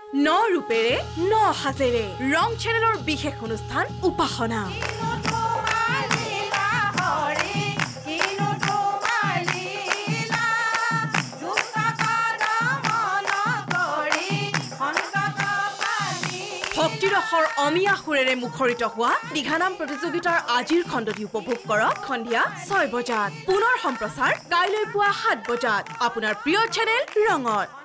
ন ৰূপেৰে ন হাজেৰে ৰং চেনেলৰ বিশেষ অনুষ্ঠান উপাসনা ভক্তিৰসৰ অমিয়া সুৰেৰে মুখৰিত হোৱা দীঘানাম প্ৰতিযোগিতাৰ আজিৰ খণ্ডটি উপভোগ কৰক সন্ধিয়া 6 বজাত পুনৰ সম্প্ৰচাৰ কাইলৈ পুৱা 7 বজাত আপোনাৰ প্ৰিয় চেনেল ৰঙত